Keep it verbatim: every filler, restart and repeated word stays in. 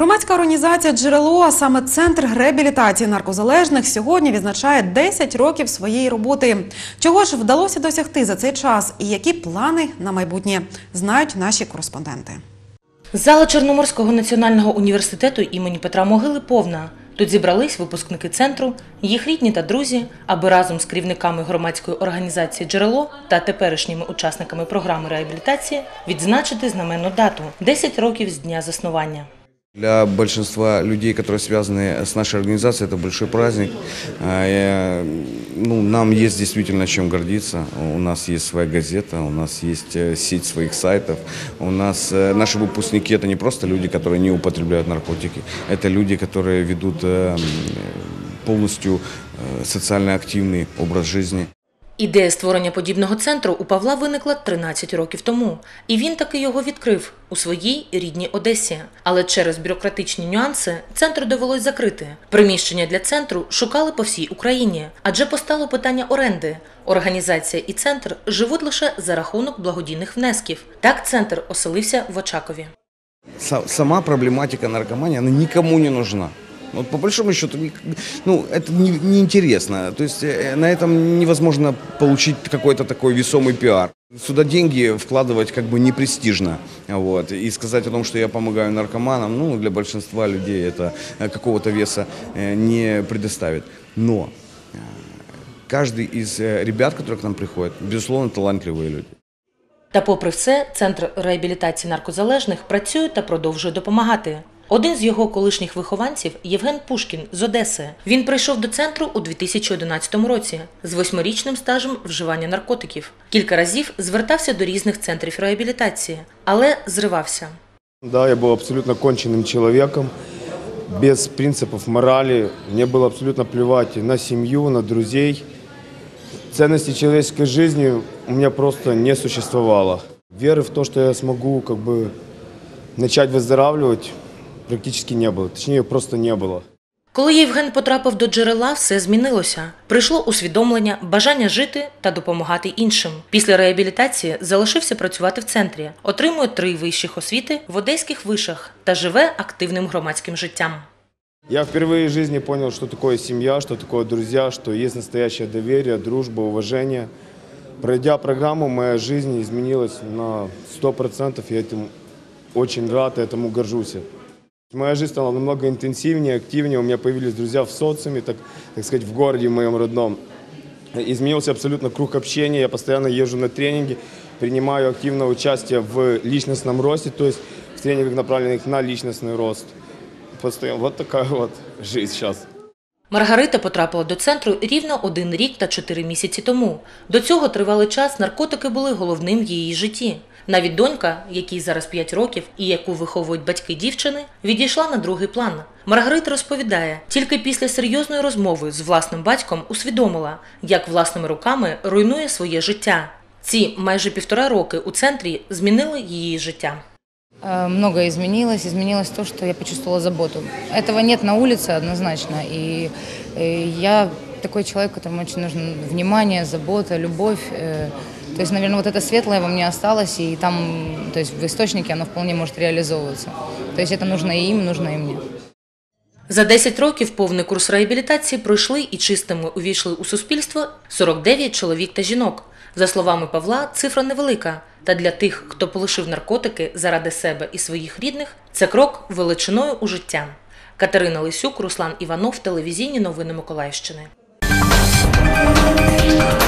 Громадська організація «Джерело», а саме Центр реабілітації наркозалежних, сьогодні відзначає десять років своєї роботи. Чого ж вдалося досягти за цей час і які плани на майбутнє, знають наші кореспонденти. Зала Чорноморського національного університету імені Петра Могили повна. Тут зібрались випускники центру, їх рідні та друзі, аби разом з керівниками громадської організації «Джерело» та теперішніми учасниками програми реабілітації відзначити знаменну дату – десять років з дня заснування. Для большинства людей, которые связаны с нашей организацией, это большой праздник. Ну, нам есть действительно чем гордиться. У нас есть своя газета, у нас есть сеть своих сайтов. У нас наши выпускники – это не просто люди, которые не употребляют наркотики. Это люди, которые ведут полностью социально активный образ жизни. Ідея створення подібного центру у Павла виникла тринадцять років тому. І він таки його відкрив у своїй рідній Одесі. Але через бюрократичні нюанси центр довелось закрити. Приміщення для центру шукали по всій Україні. Адже постало питання оренди. Організація і центр живуть лише за рахунок благодійних внесків. Так центр оселився в Очакові. Сама проблематика наркомании, она никому не нужна. Вот по большому счету, ну, это неинтересно. Не То есть на этом невозможно получить какой-то такой весомый пиар. Сюда деньги вкладывать как бы не престижно. Вот. И сказать о том, что я помогаю наркоманам, ну, для большинства людей это какого-то веса не предоставит. Но каждый из ребят, которые к нам приходят, безусловно, талантливые люди. Та попри все, Центр реабілітації наркозалежних працює та продовжує допомагати. Один з його колишніх вихованців – Євген Пушкін з Одеси. Він прийшов до центру у дві тисячі одинадцятому році з восьмирічним стажем вживання наркотиків. Кілька разів звертався до різних центрів реабілітації, але зривався. Да, я був абсолютно конченим чоловіком, без принципів моралі. Мені було абсолютно плювати на сім'ю, на друзей. Ценностей человеческой жизни у меня просто не существовало. Веры в то, что я смогу как бы начать выздоравливать, практически не було. Точніше, її просто не було. Коли Євген потрапив до «Джерела», все змінилося. Прийшло усвідомлення, бажання жити та допомагати іншим. Після реабілітації залишився працювати в центрі, отримує три вищих освіти в одеських вишах та живе активним громадським життям. Я впервые в жизни понял, что такое семья, что такое друзья, что есть настоящее доверие, дружба, уважение. Пройдя программу, моя жизнь изменилась на сто процентов. Я этим очень рад и этому горжусь. Моя жизнь стала намного интенсивнее, активнее. У меня появились друзья в социуме, так, так сказать, в городе в моем родном. Изменился абсолютно круг общения. Я постоянно езжу на тренинги, принимаю активное участие в личностном росте, то есть в тренингах, направленных на личностный рост. Вот така от життя зараз. Маргарита потрапила до центру рівно один рік та чотири місяці тому. До цього тривалий час наркотики були головним в її житті. Навіть донька, якій зараз п'ять років і яку виховують батьки дівчини, відійшла на другий план. Маргарита розповідає, тільки після серйозної розмови з власним батьком усвідомила, як власними руками руйнує своє життя. Ці майже півтора роки у центрі змінили її життя. Многое изменилось. Изменилось то, что я почувствовала заботу. Этого нет на улице однозначно. И я такой человек, которому очень нужно внимание, забота, любовь. То есть, наверное, вот это светлое во мне осталось, и там, то есть в источнике оно вполне может реализовываться. То есть это нужно и им, нужно и мне. За десять років повний курс реабілітації пройшли і чистими увійшли у суспільство сорок дев'ять чоловік та жінок. За словами Павла, цифра невелика. Та для тих, хто полишив наркотики заради себе і своїх рідних, це крок величиною у життя. Катерина Лисюк, Руслан Іванов, телевізійні новини Миколаївщини.